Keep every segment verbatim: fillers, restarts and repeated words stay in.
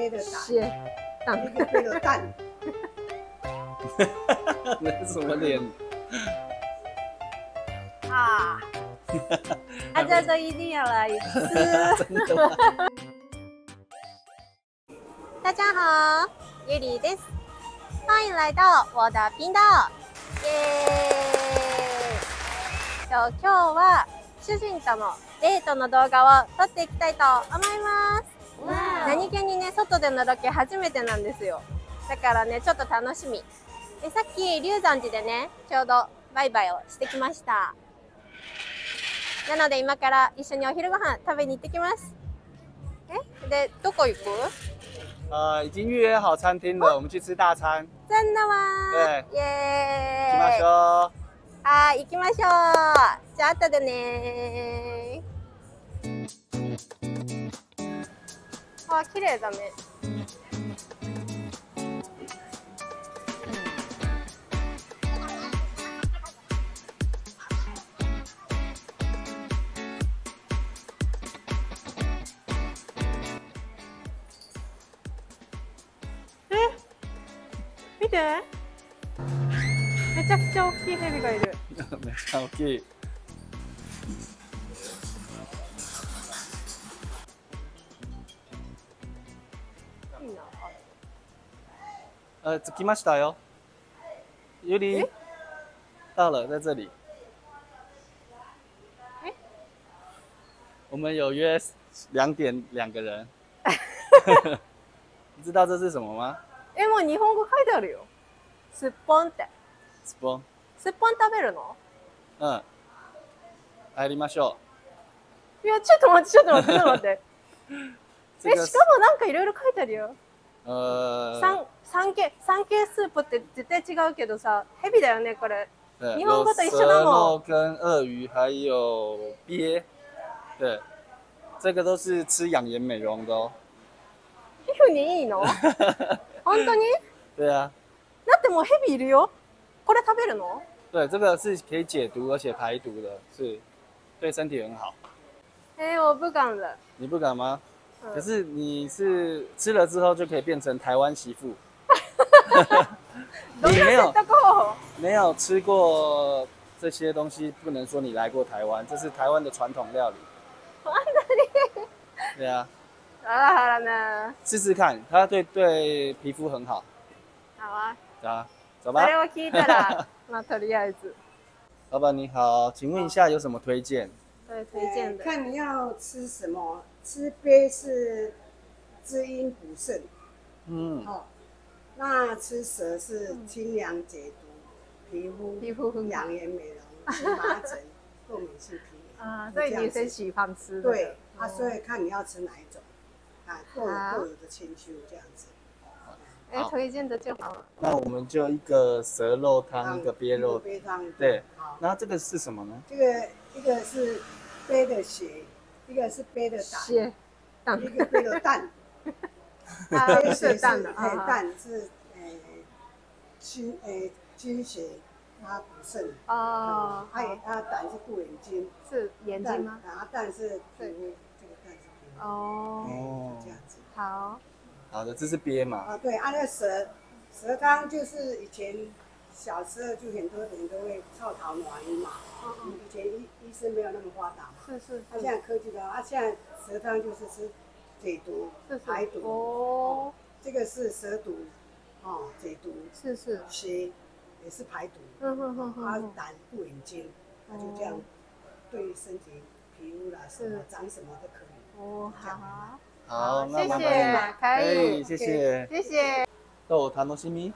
杯的血蛋，一个杯的蛋。 那是什么脸？ 啊！大家都一定要来吃。 真的吗？ 大家好，ゆりです。欢迎来到我的频道，耶！今日は主人とのデートの動画を撮っていきたいと思います。何気にね、外でのロケ初めてなんですよ。だからね、ちょっと楽しみ。でさっき龍山寺でね、ちょうどバイバイをしてきました。なので今から一緒にお昼ご飯食べに行ってきます。え、でどこ行く？ 呃，已经预约好餐厅了，我们去吃大餐。 真的吗？ 对。 イエ行きましーイ。 ょう。 はい、行きましょう。じゃあ後でね。あ、綺麗だね。見て、めちゃくちゃ大きいヘビがいる。 めっちゃ大きい。 いいな。 呃，来ましたよ。ゆり，到了，在这里。 哎， 我们有约两点两个人。你知道这是什么吗？ え、もう日本語書いてあるよ。すっぽんって。 スポン。 すっぽん食べるの？ うん。入りましょいや、ちょっと待って、ちょっと待って、ちょっと待って。 う。 え、しかもなんかいろいろ書いてあるよ。 呃。 三三系三系スープって絶対違うけどさ、ヘビだよねこれ。 对， 日本語と一緒だ有蛇もん。 肉跟鳄鱼，还有鳖。对，这个都是吃养颜美容的哦。 皮膚にいいの？本当に？ 对啊。 だってもうヘビいるよ。これ食べるの？ 对，这个是可以解毒而且排毒的，是对身体很好。 哎，我不敢了。 你不敢吗？ 嗯、 可是你是吃了之后就可以变成台湾媳妇。你没有没有吃过这些东西，不能说你来过台湾，这是台湾的传统料理。对啊。 好了好了呢。 试试看，它对对皮肤很好。 好啊。 啊，走吧。 それを聞いたら、まあとりあえず。 老板你好，请问一下有什么推荐？ 对，推荐的。 看你要吃什么，吃鳖是滋阴补肾， 嗯。 好、哦。那吃蛇是清凉解毒，皮肤皮肤很养颜美容，荨麻疹、过敏性皮炎啊，所以女生喜欢吃的。 对，啊，所以看你要吃哪一种，啊，各有各有的千秋这样子。 哎，推荐的就好了。 那我们就一个蛇肉汤，一个鳖肉鳖汤。 对。那这个是什么呢？ 这个一个是鳖的血，一个是鳖的胆。 血。蛋。 一个鳖的蛋。 啊，是蛋的。 哎，蛋是诶清诶清血，它补肾。 哦。 哎，它胆是顾眼睛。 是眼睛吗？ 啊，蛋是皮肤，这个蛋是皮肤。 哦。 哦。这样子。 好。 好的，这是鳖嘛？ 啊，对，啊，那蛇蛇汤就是以前小时候就很多人都会臭桃暖嘛。嗯嗯。以前医医生没有那么发达嘛。 是是。 啊，现在科技的啊，现在蛇汤就是吃解毒、排毒。 哦。 这个是蛇毒，哦，解毒。 是是。 血也是排毒。 嗯哼哼哼。 啊，胆顾眼睛，那就这样对身体皮肤啦什么长什么都可以。 哦，好。 好， 谢谢，可以， 谢谢， 谢谢。 豆楽しみ。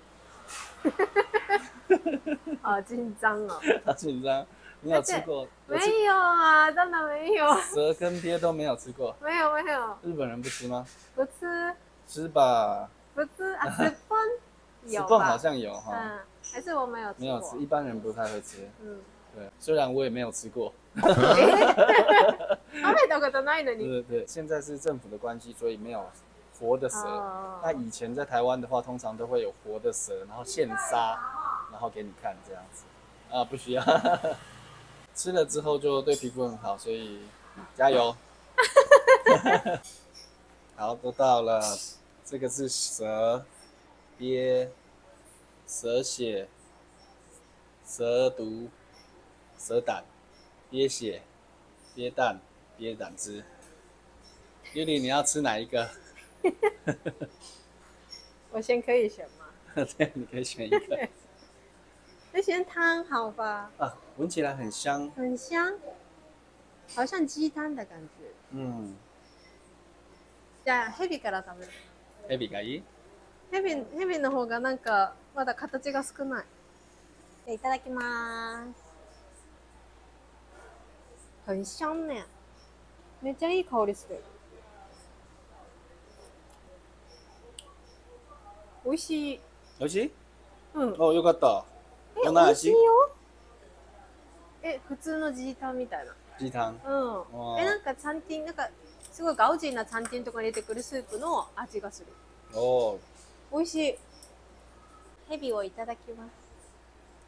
好紧张哦。 好紧张，你有吃过？ 没有啊，真的没有。 蛇跟鳖都没有吃过。 没有没有。 日本人不吃吗？ 不吃。 吃吧。 不吃啊，石蹦。 石蹦好像有哈。 嗯，还是我没有吃过。 没有吃，一般人不太会吃。嗯。对，虽然我也没有吃过。 食べたことないのに。 对对，现在是政府的关系，所以没有活的蛇。哦、那以前在台湾的话，通常都会有活的蛇，然后现杀，然后给你看这样子。啊，不需要。吃了之后就对皮肤很好，所以加油。 好，都到了。这个是蛇、鳖、蛇血、蛇毒、蛇胆、鳖血、鳖蛋、鳖胆汁。尤里，你要吃哪一个？ 我先可以选吗？ 对，你可以选一个。 那先汤好吧？ 啊，闻起来很香。 很香，好像鸡汤的感觉。 嗯。 じゃあヘビから食べる。 ヘビがいい？ ヘビヘビの方がなんかまだ形が少ない。じゃあいただきます。很香ね。めっちゃいい香りする。美味しい。 美味しい？ うん。 哦，よかった。 え、美味しいよ。え、普通のジータンみたいな。 鸡汤。 うん。え、なんかチャンティン、なんかすごいガウジーなチャンティンとかに出てくるスープの味がする。 おー。 美味しい。ヘビをいただきます。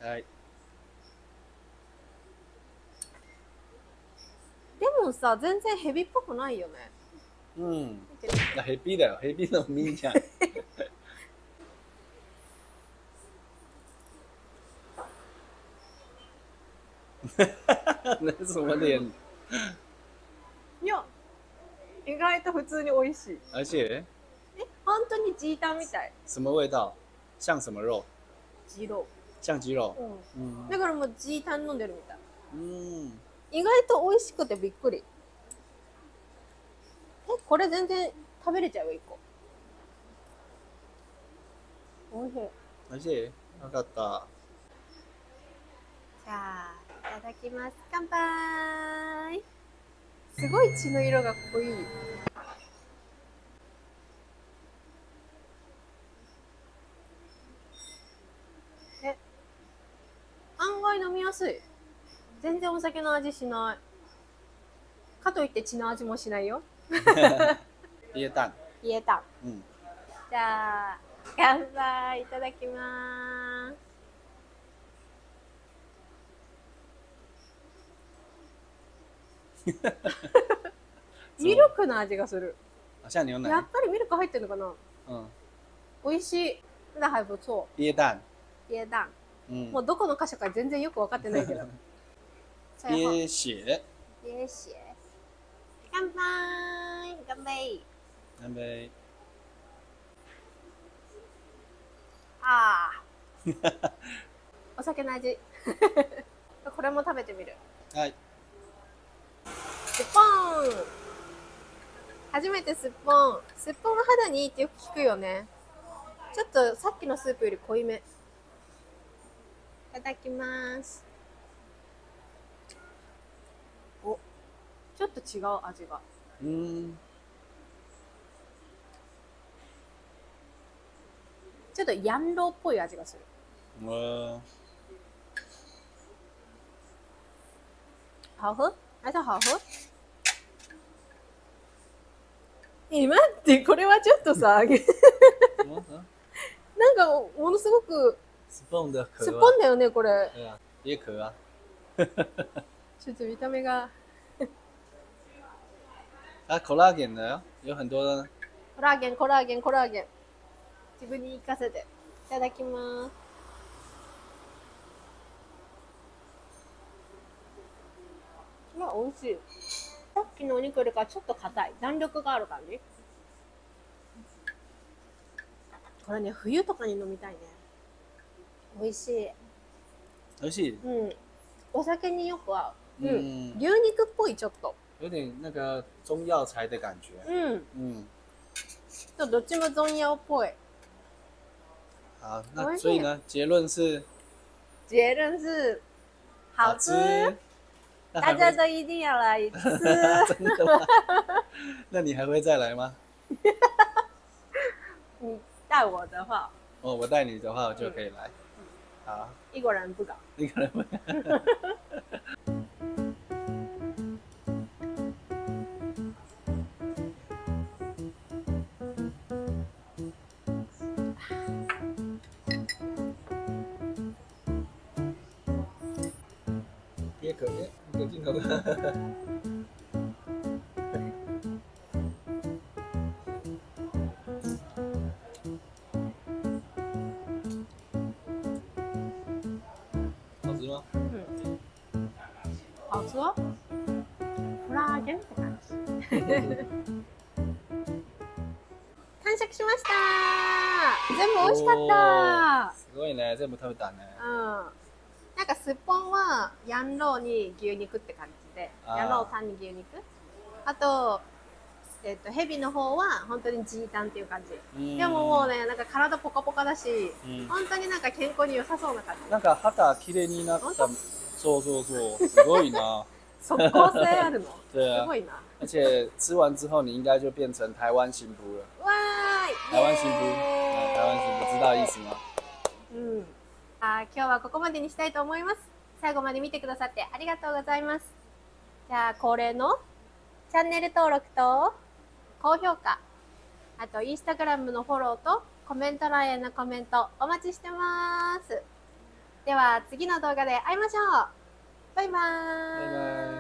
はい。 でもさ、全然ヘビっぽくないよね。 うん。いや、ヘビだよ。ヘビの実じゃん。那是什么脸？ いや、意外と普通に美味しい。 而且， え、本当にジータンみたい。 什么味道？像什么肉？ ジロ像鸡肉。 ー。うん。 嗯。 だからもうジータン飲んでるみたい。 うん。 意外と美味しくてびっくり。え、これ全然食べれちゃうよ、一個。美味しい。 美味しい？よかった。 じゃあ、いただきます。乾杯。すごい血の色が濃い。え、案外飲みやすい。全然お酒の味しない。かといって血の味もしないよ。 鳖蛋。 言えた。 うん。 じゃあ、乾杯いただきます。ミルクの味がする。 像牛奶。 やっぱりミルク入ってるのかな。 うん。 美味しい。那还不错。 鳖蛋。 鳖蛋。 うん。 もうどこの箇所か全然よく分かってないけど。 鳖血。 鳖血。乾杯。乾杯。 乾杯。 ああ。お酒の味。これも食べてみる。 はい。 スッポン。初めてスッポン。スッポンが肌にいいってよく聞くよね。ちょっとさっきのスープより濃いめ。いただきます。お、ちょっと違う味が。 うん。 ちょっとヤンローっぽい味がする。 わ好喝？还是好喝？え、待って、これはちょっとさ、なんかものすごくスポン的壳。 スポンだよね、これ。 对啊，鳖壳啊。 ちょっと見た目が。 啊，コラーゲンだよ。有很多的。 コラーゲン、コラーゲン、コラーゲン。自分に言い聞かせて。いただきます。まあ、美味しい。さっきのお肉よりかちょっと硬い。弾力がある感じ。これね、冬とかに飲みたいね。美味しい。 美味しい。 うん。お酒によく合う。うん。 嗯。 牛肉っぽいちょっと。 有点那个中药材的感觉。 うん。 嗯。 とどっちもゾンヤオっぽい。 好，那所以呢，结论是。 结论是好吃。大家都一定要来一次。 真的吗？那你还会再来吗？ 你带我的话。 哦，我带你的话，我就可以来。好。 一个人不敢。 一个人不敢。鳖壳，一个镜头。 スはフラーゲンって感じ。完食しました。全部美味しかった。 すごいね、全部食べたね。 うん。なんかすっぽんはヤンローに牛肉って感じで、ヤンロータンに牛肉。あと、えっと、ヘビの方は本当にジータンっていう感じ。でももうね、なんか体ポカポカだし、本当になんか健康に良さそうな感じ。 なんか肌綺麗になった。そうそうそう，すごいな。 即効性あるの。 对啊。 すごいな。 而且吃完之后，你应该就变成台湾新妇了。 わーい。 台湾新婦、台湾新婦知道意思吗？ うん。あ、今日はここまでにしたいと思います。最後まで見てくださってありがとうございます。じゃあ恒例のチャンネル登録と高評価、あとインスタグラムのフォローとコメント欄へのコメントお待ちしてます。では次の動画で会いましょう。バイバーイ。 バイバイ。